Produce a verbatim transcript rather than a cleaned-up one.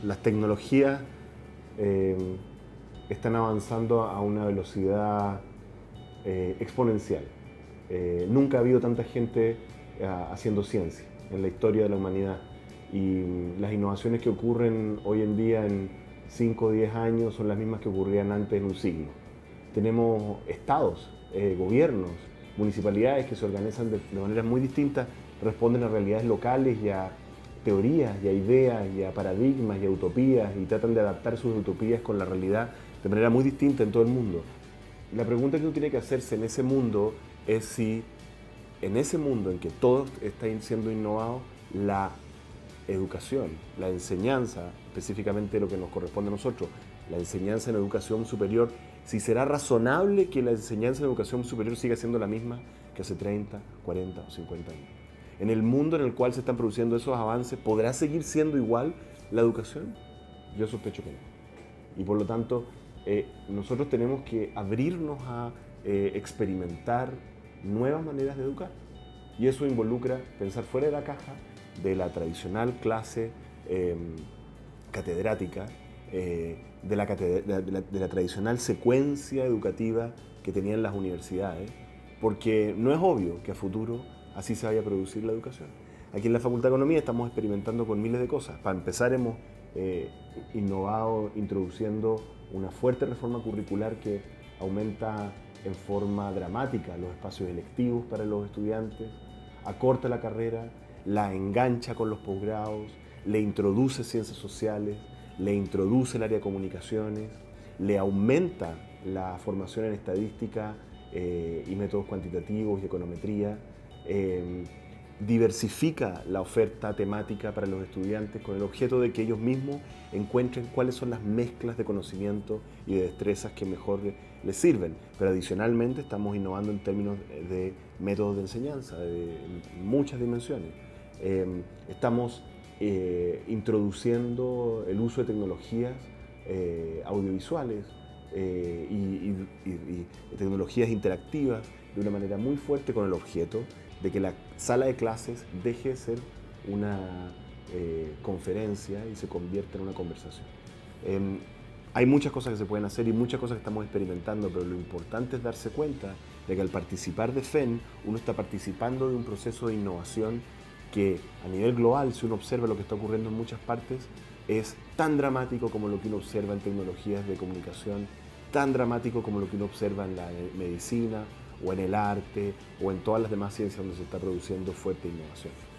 las tecnologías eh, están avanzando a una velocidad eh, exponencial. Eh, nunca ha habido tanta gente eh, haciendo ciencia en la historia de la humanidad, y las innovaciones que ocurren hoy en día en cinco o diez años son las mismas que ocurrían antes en un siglo. Tenemos estados, eh, gobiernos, municipalidades que se organizan de, de maneras muy distintas, responden a realidades locales y a teorías y a ideas y a paradigmas y a utopías, y tratan de adaptar sus utopías con la realidad de manera muy distinta en todo el mundo. La pregunta que uno tiene que hacerse en ese mundo es si en ese mundo en que todo está siendo innovado, la educación, la enseñanza, específicamente lo que nos corresponde a nosotros, la enseñanza en educación superior, si será razonable que la enseñanza en educación superior siga siendo la misma que hace treinta, cuarenta o cincuenta años. En el mundo en el cual se están produciendo esos avances, ¿podrá seguir siendo igual la educación? Yo sospecho que no. Y por lo tanto, eh, nosotros tenemos que abrirnos a eh, experimentar nuevas maneras de educar. Y eso involucra pensar fuera de la caja de la tradicional clase eh, catedrática, eh, de, la catedr de, la, de la tradicional secuencia educativa que tenían las universidades, porque no es obvio que a futuro así se vaya a producir la educación. Aquí en la Facultad de Economía estamos experimentando con miles de cosas. Para empezar, hemos eh, innovado introduciendo una fuerte reforma curricular que aumenta en forma dramática los espacios electivos para los estudiantes, acorta la carrera, la engancha con los posgrados, le introduce ciencias sociales, le introduce el área de comunicaciones, le aumenta la formación en estadística eh, y métodos cuantitativos y econometría, eh, diversifica la oferta temática para los estudiantes con el objeto de que ellos mismos encuentren cuáles son las mezclas de conocimiento y de destrezas que mejor les sirven. Pero adicionalmente estamos innovando en términos de métodos de enseñanza, de muchas dimensiones. Eh, estamos eh, introduciendo el uso de tecnologías eh, audiovisuales eh, y, y, y, y tecnologías interactivas de una manera muy fuerte con el objeto de que la sala de clases deje de ser una eh, conferencia y se convierta en una conversación. Eh, hay muchas cosas que se pueden hacer y muchas cosas que estamos experimentando, pero lo importante es darse cuenta de que al participar de F E N uno está participando de un proceso de innovación que a nivel global, si uno observa lo que está ocurriendo en muchas partes, es tan dramático como lo que uno observa en tecnologías de comunicación, tan dramático como lo que uno observa en la medicina, o en el arte, o en todas las demás ciencias donde se está produciendo fuerte innovación.